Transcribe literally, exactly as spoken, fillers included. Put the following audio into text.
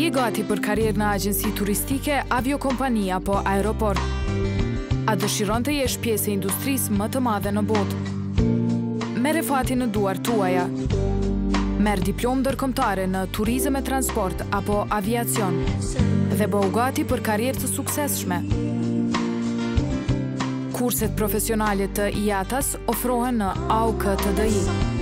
Je gati për karrierë në agjenci turistike, aviokompani apo aeroport? A dëshiron të jesh pjesë e industrisë më të madhe në botë? Merre fatin në duar tuaja. Merr diplomë ndërkombëtare në turizëm e transport apo aviacion dhe bëu gati për karrierë të suksesshme. Kurset profesionale të I A T A S ofrohen në A U K T D I.